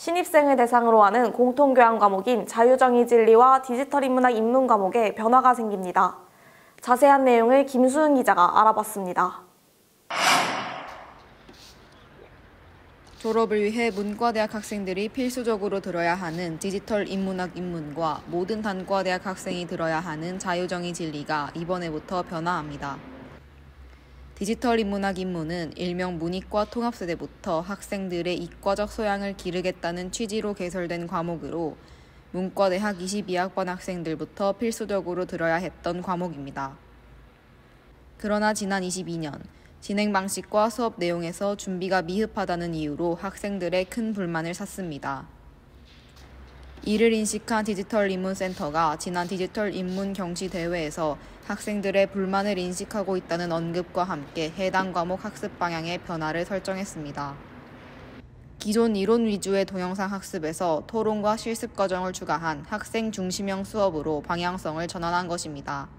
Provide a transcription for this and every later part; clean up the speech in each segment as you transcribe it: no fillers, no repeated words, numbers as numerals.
신입생을 대상으로 하는 공통교양 과목인 자유정의진리와 디지털인문학 입문 과목에 변화가 생깁니다. 자세한 내용을 김수은 기자가 알아봤습니다. 졸업을 위해 문과대학 학생들이 필수적으로 들어야 하는 디지털 인문학 입문과 모든 단과대학 학생이 들어야 하는 자유정의 진리가 이번에부터 변화합니다. 디지털 인문학 입문은 일명 문이과 통합세대부터 학생들의 이과적 소양을 기르겠다는 취지로 개설된 과목으로 문과대학 22학번 학생들부터 필수적으로 들어야 했던 과목입니다. 그러나 지난 22년, 진행 방식과 수업 내용에서 준비가 미흡하다는 이유로 학생들의 큰 불만을 샀습니다. 이를 인식한 디지털 입문센터가 지난 디지털 입문 경시 대회에서 학생들의 불만을 인식하고 있다는 언급과 함께 해당 과목 학습 방향의 변화를 설정했습니다. 기존 이론 위주의 동영상 학습에서 토론과 실습 과정을 추가한 학생 중심형 수업으로 방향성을 전환한 것입니다.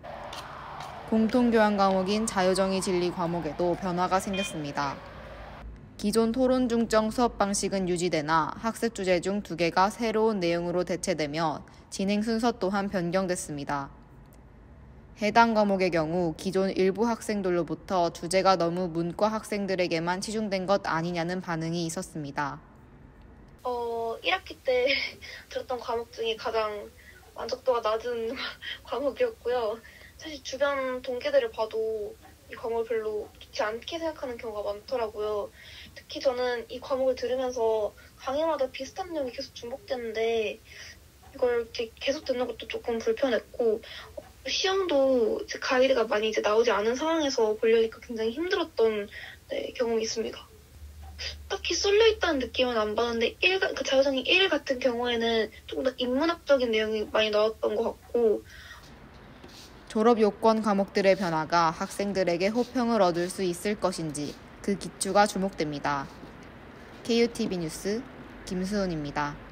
공통교양 과목인 자유정의 진리 과목에도 변화가 생겼습니다. 기존 토론 중점 수업 방식은 유지되나 학습 주제 중 2개가 새로운 내용으로 대체되며 진행 순서 또한 변경됐습니다. 해당 과목의 경우 기존 일부 학생들로부터 주제가 너무 문과 학생들에게만 치중된 것 아니냐는 반응이 있었습니다. 1학기 때 들었던 과목 중에 가장 만족도가 낮은 과목이었고요. 사실 주변 동기들을 봐도 이 과목을 별로 좋지 않게 생각하는 경우가 많더라고요. 특히 저는 이 과목을 들으면서 강의마다 비슷한 내용이 계속 중복되는데 이걸 이렇게 계속 듣는 것도 조금 불편했고 시험도 이제 가이드가 많이 이제 나오지 않은 상황에서 보려니까 굉장히 힘들었던 경험이 있습니다. 딱히 쏠려있다는 느낌은 안 받았는데 자유정의 1 같은 경우에는 조금 더 인문학적인 내용이 많이 나왔던 것 같고 졸업 요건 과목들의 변화가 학생들에게 호평을 얻을 수 있을 것인지 그 기추가 주목됩니다. KUTV 뉴스 김수은입니다.